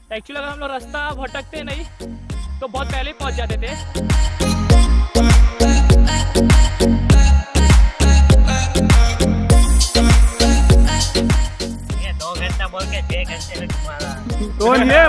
Actually अगर हम लोग रास्ता भटकते नहीं तो बहुत पहले पहुंच जाते थे। ये 2 घंटा बोल के 6 घंटे में तुम्हारा तो ये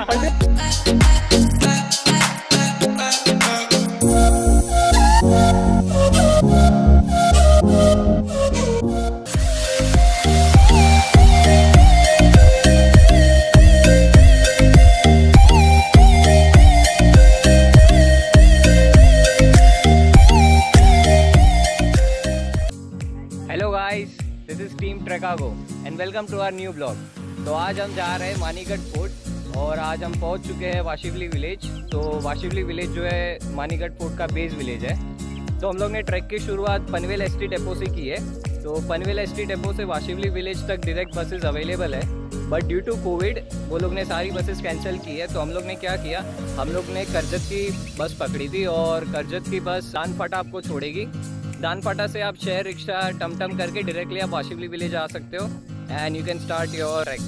this is team Trekago and welcome to our new blog. तो आज हम जा रहे हैं मानिकगढ़ फोर्ट और आज हम पहुंच चुके हैं वाशिवली विलेज। तो वाशिवली विलेज जो है मानिकगढ़ फोर्ट का बेस विलेज है। तो हम लोग ने ट्रैक की शुरुआत पनवेल एसटी डेपो से की है। तो पनवेल एसटी डेपो से वाशिवली विलेज तक डायरेक्ट बसेस अवेलेबल है, बट ड्यू टू कोविड वो लोग ने सारी बसेस कैंसिल की है। तो हम लोग ने क्या किया, हम लोग ने करजत की बस पकड़ी थी और करजत की बस दांद फाटा आपको छोड़ेगी। दांद फाटा से आप शेयर रिक्शा टमटम करके डायरेक्टली आप वाशिवली विलेज आ सकते हो and you can start your track.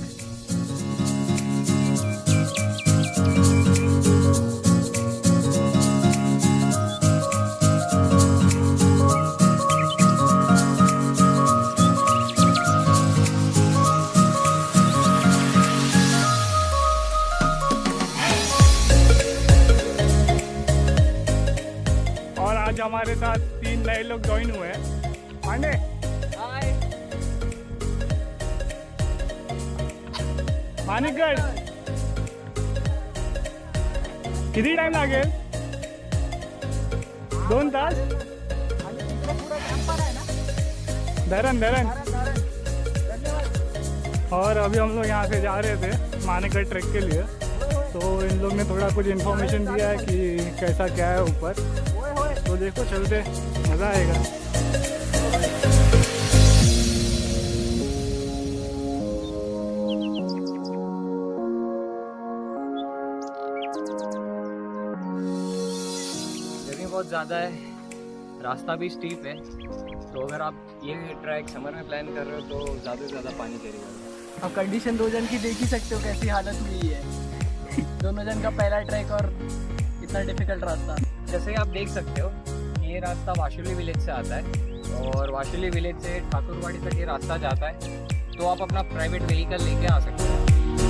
और आज हमारे साथ 3 नए लोग ज्वाइन हुए हैं। पांडे हाय, मानिकगढ़ किती टाइम लागेल? 2 तास? धरन और अभी हम लोग यहाँ से जा रहे थे मानिकगढ़ ट्रैक के लिए। तो इन लोग ने थोड़ा कुछ इन्फॉर्मेशन दिया है कि कैसा क्या है ऊपर। तो देखो चलते, मज़ा आएगा। गर्मी बहुत ज़्यादा है, रास्ता भी स्टीप है। तो अगर आप ये ट्रैक समर में प्लान कर रहे हो तो ज़्यादा से ज़्यादा पानी गिरेगा। अब कंडीशन 2 जन की देख ही सकते हो कैसी हालत हुई है। दोनों जन का पहला ट्रैक और इतना डिफिकल्ट रास्ता। जैसे आप देख सकते हो ये रास्ता वाशिवली विलेज से आता है और वाशिवली विलेज से ठाकुरवाड़ी तक ये रास्ता जाता है। तो आप अपना प्राइवेट व्हीकल लेके आ सकते हो।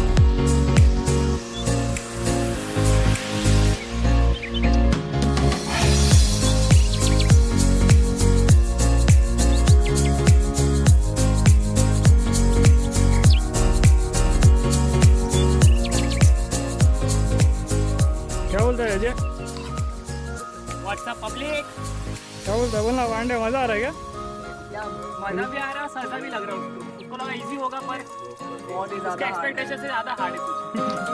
क्या बोलते हैं अजय? व्हाट्सएप पब्लिक क्या बोलता है? बोलना पांडे, मज़ा आ रहा है क्या? क्या मजा भी आ रहा है, सजा भी लग रहा है उसको लगा इजी होगा पर बहुत ही उसके एक्सपेक्टेशन से ज़्यादा हार्ड है कुछ।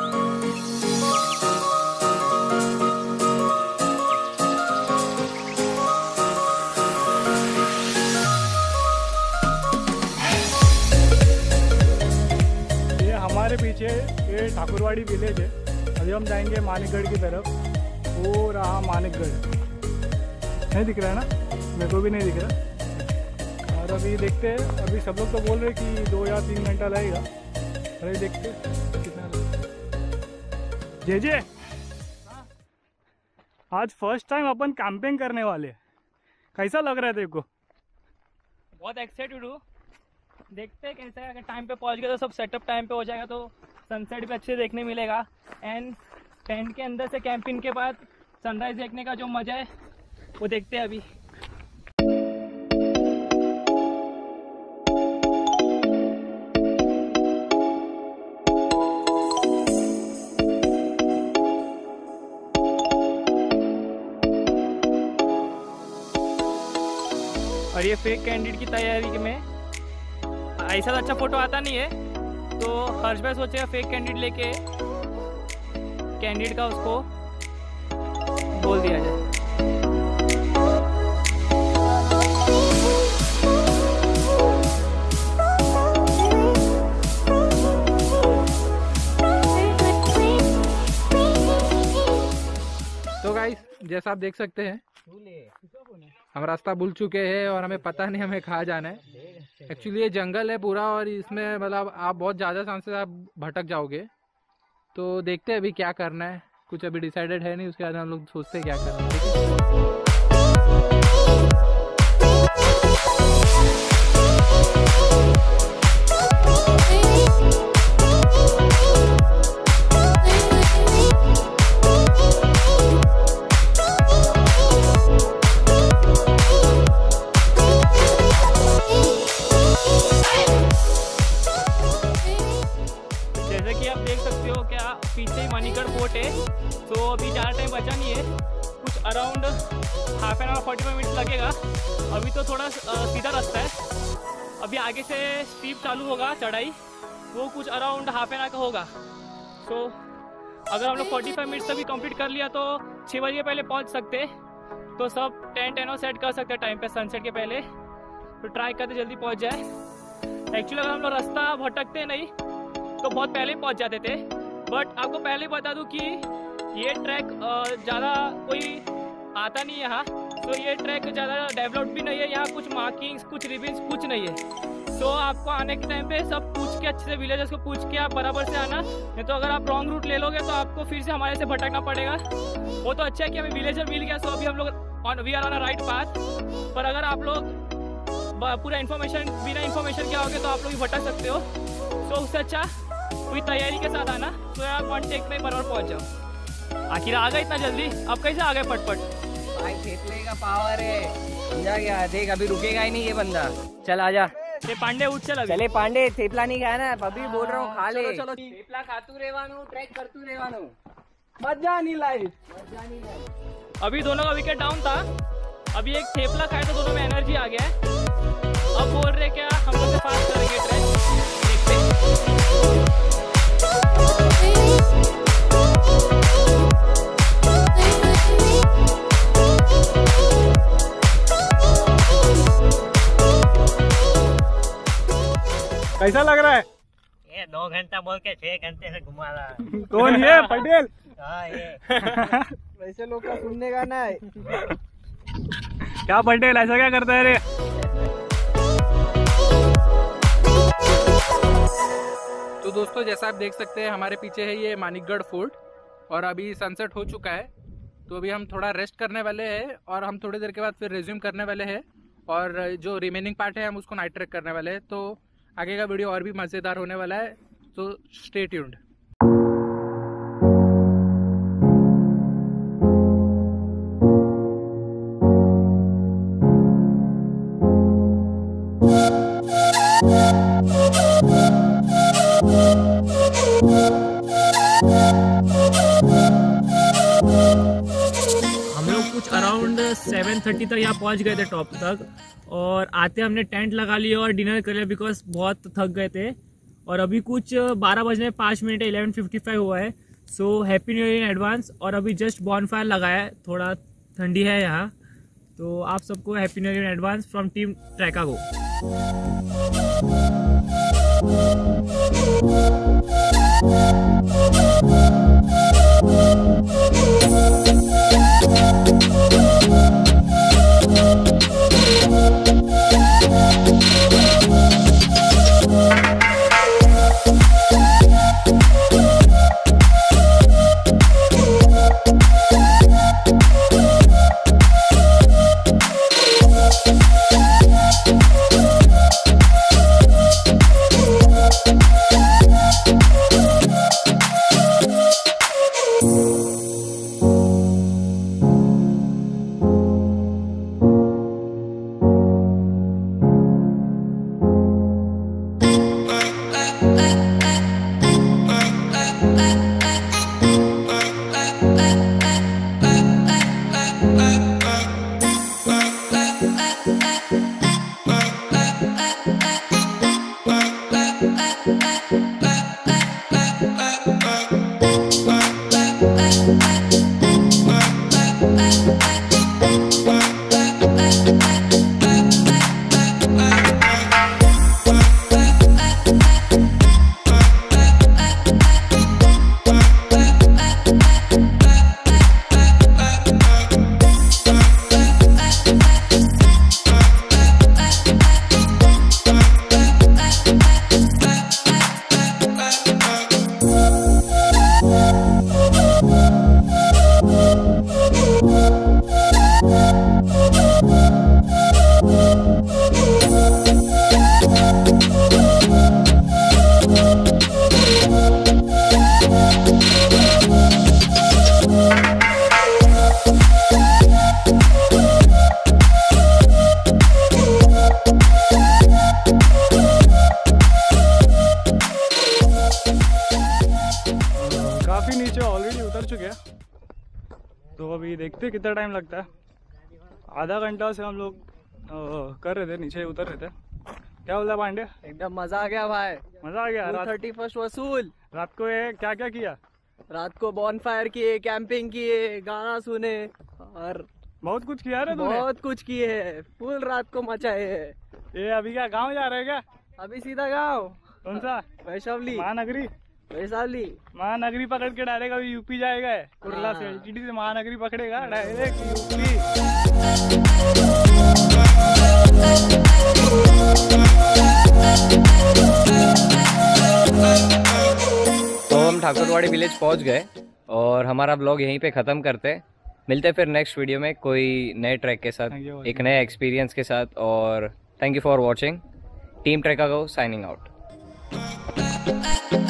ये हमारे पीछे ये ठाकुरवाड़ी विलेज है। अभी हम जाएंगे मानिकगढ़ की तरफ। वो रहा मानिकगढ़, नहीं दिख रहा है ना? मेरे को भी नहीं दिख रहा। और अभी देखते हैं, अभी सब लोग तो बोल रहे कि 2 या 3 घंटा लगेगा। अरे देखते कितना लगेगा। जे आज फर्स्ट टाइम अपन कैंपिंग करने वाले। कैसा लग रहा है तेरे को? बहुत एक्साइटेड हूँ, देखते हैं कैसा है। अगर टाइम पे पहुँच गए तो सब सेटअप टाइम पे हो जाएगा तो सनसेट भी अच्छे देखने मिलेगा। एंड टेंट के अंदर से कैंपिंग के बाद सनराइज देखने का जो मज़ा है वो देखते हैं अभी। और ये फेक कैंडिड की तैयारी में ऐसा तो अच्छा फोटो आता नहीं है, तो हर्ष भाई सोचेगा फेक कैंडिड लेके कैंडिड का उसको बोल दिया जाए। तो गाइस जैसा आप देख सकते हैं हम रास्ता भूल चुके हैं और हमें पता नहीं हमें कहाँ जाना है। एक्चुअली ये जंगल है पूरा और इसमें मतलब आप बहुत ज़्यादा चांसेस आप भटक जाओगे। तो देखते हैं अभी क्या करना है, कुछ अभी डिसाइडेड है नहीं, उसके बाद हम लोग सोचते हैं क्या करना है। ठीक है। पीछे ही मानिकगढ़ फोर्ट है, तो अभी ज़्यादा टाइम बचा नहीं है, कुछ around half an hour 45 minutes लगेगा। अभी तो थोड़ा सीधा रास्ता है, अभी आगे से स्टीप चालू होगा चढ़ाई, वो कुछ अराउंड हाफ एन आवर का होगा। तो अगर हम लोग 45 मिनट्स तक भी कंप्लीट कर लिया तो 6 बजे पहले पहुंच सकते, तो सब टेंट एनो सेट कर सकते हैं टाइम पे सनसेट के पहले। तो ट्राई करते जल्दी पहुंच जाए। एक्चुअली अगर हम लोग रास्ता भटकते नहीं तो बहुत पहले ही पहुंच जाते थे, बट आपको पहले ही बता दूं कि ये ट्रैक ज़्यादा कोई आता नहीं है यहाँ, तो ये ट्रैक ज़्यादा डेवलप्ड भी नहीं है, यहाँ कुछ मार्किंग्स कुछ रिबिन्स कुछ नहीं है। तो आपको आने के टाइम पे सब पूछ के अच्छे से विलेजर्स को पूछ के आप बराबर से आना, नहीं तो अगर आप रॉन्ग रूट ले लोगे तो आपको फिर से हमारे से भटकना पड़ेगा। वो तो अच्छा है कि हमें विलेजर मिल गया, सो अभी हम लोग we are on a right path. पर अगर आप लोग पूरा इन्फॉर्मेशन बिना इन्फॉर्मेशन के आओगे तो आप लोग भी भटक सकते हो। तो उससे अच्छा कोई तैयारी के साथ आना, तो आप वन टेक में बराबर पहुंच जाओ। आखिर आ गए इतना जल्दी, अब कैसे आ गए फटफट? भाई थेपले का पावर है, समझा गया। देख अभी रुकेगा ही नहीं ये बंदा। चल आजा। ये पांडे उठ चल अभी। चले पांडे, थेपला नहीं खाया ना, अभी बोल रहा हूँ खा ले। चलो थेपला खातू रेवानू, ट्रैक करतू रेवानू, मजा नहीं लाइफ। अभी दोनों का विकेट डाउन था, अभी एक थेपला खाए तो दोनों में एनर्जी आ गया है। अब बोल रहे क्या हम लोग से फास्ट करेंगे ट्रैक, देखते। कैसा लग रहा है? ये 2 घंटा बोल के 6 घंटे से घुमा रहा है। कौन ये पटेल? हाँ ये वैसे लोग का सुनने का ना है। क्या पटेल ऐसा क्या करता है रे? तो दोस्तों जैसा आप देख सकते हैं हमारे पीछे है ये मानिकगढ़ फोर्ट, और अभी सनसेट हो चुका है, तो अभी हम थोड़ा रेस्ट करने वाले हैं और हम थोड़ी देर के बाद फिर रिज्यूम करने वाले हैं, और जो रिमेनिंग पार्ट है हम उसको नाइट ट्रैक करने वाले हैं। तो आगे का वीडियो और भी मज़ेदार होने वाला है, तो स्टे ट्यून्ड। हम लोग कुछ अराउंड 7:30 तक यहाँ पहुँच गए थे टॉप तक, और आते हमने टेंट लगा लिया और डिनर कर लिया बिकॉज बहुत थक गए थे। और अभी कुछ 12 बजने 5 मिनट 11:55 हुआ है। So happy new year in advance. और अभी जस्ट बॉनफायर लगाया है, थोड़ा ठंडी है यहाँ, तो आप सबको happy new year in advance from team Trekago. काफ़ी नीचे ऑलरेडी उतर चुके हैं, तो अभी देखते कितना टाइम लगता है। आधा घंटा से हम लोग कर रहे थे, नीचे उतर रहे थे। क्या बोला पांडे? एकदम मजा आ गया भाई, मजा आ गया। 31st वसूल। रात को ये क्या क्या किया? रात को बॉनफायर किए, कैंपिंग किए, गाना सुने और बहुत कुछ किया रे तूने। बहुत कुछ किए है, फुल रात को मचाए है। ये अभी क्या गांव जा रहे हैं क्या? अभी सीधा गाँव। कौन सा? वैशाली। महानगरी। वैशाली महानगरी पकड़ के डायरेक्ट अभी यूपी जाएगा। कुर्ला से एलटीडी से महानगरी पकड़ेगा डायरेक्ट यूपी। तो हम ठाकुरवाड़ी विलेज पहुंच गए और हमारा ब्लॉग यहीं पे ख़त्म करते। मिलते फिर नेक्स्ट वीडियो में कोई नए ट्रैक के साथ, एक नए एक्सपीरियंस के साथ। और thank you for watching. Team Trekago signing out.